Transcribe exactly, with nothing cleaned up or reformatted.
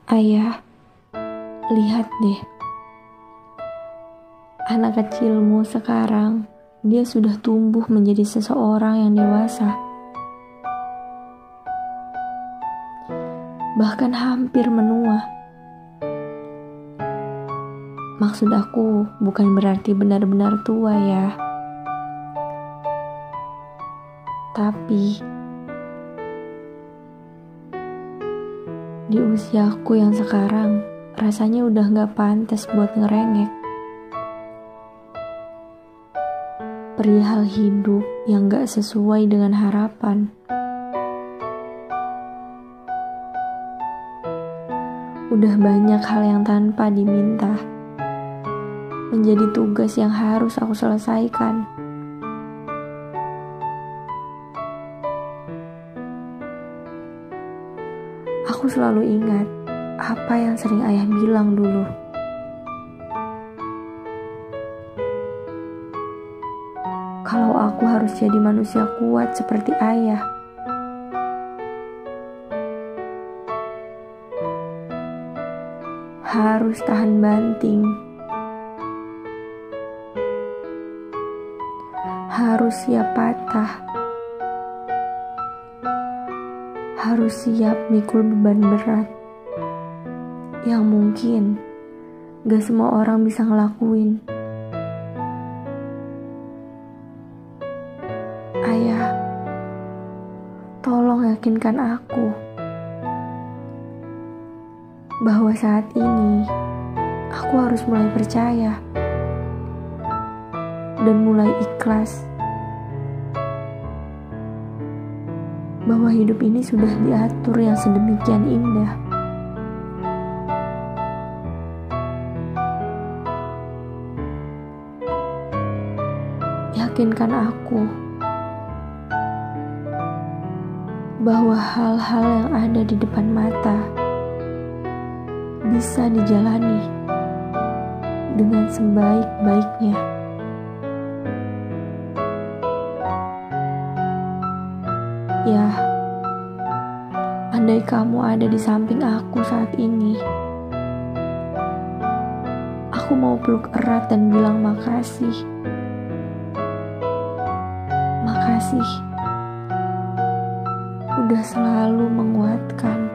Ayah, lihat deh. Anak kecilmu sekarang, dia sudah tumbuh menjadi seseorang yang dewasa. Bahkan hampir menua. Maksud aku bukan berarti benar-benar tua ya. Tapi di usiaku yang sekarang, rasanya udah gak pantas buat ngerengek. Perihal hidup yang gak sesuai dengan harapan. Udah banyak hal yang tanpa diminta, menjadi tugas yang harus aku selesaikan. Aku selalu ingat apa yang sering ayah bilang dulu. Kalau aku harus jadi manusia kuat seperti ayah, harus tahan banting, harus siap patah, harus siap mikul beban berat yang mungkin gak semua orang bisa ngelakuin. Ayah, tolong yakinkan aku bahwa saat ini aku harus mulai percaya dan mulai ikhlas bahwa hidup ini sudah diatur yang sedemikian indah. Yakinkan aku bahwa hal-hal yang ada di depan mata bisa dijalani dengan sebaik-baiknya. Ya, andai kamu ada di samping aku saat ini, aku mau peluk erat dan bilang makasih. Makasih udah selalu menguatkan.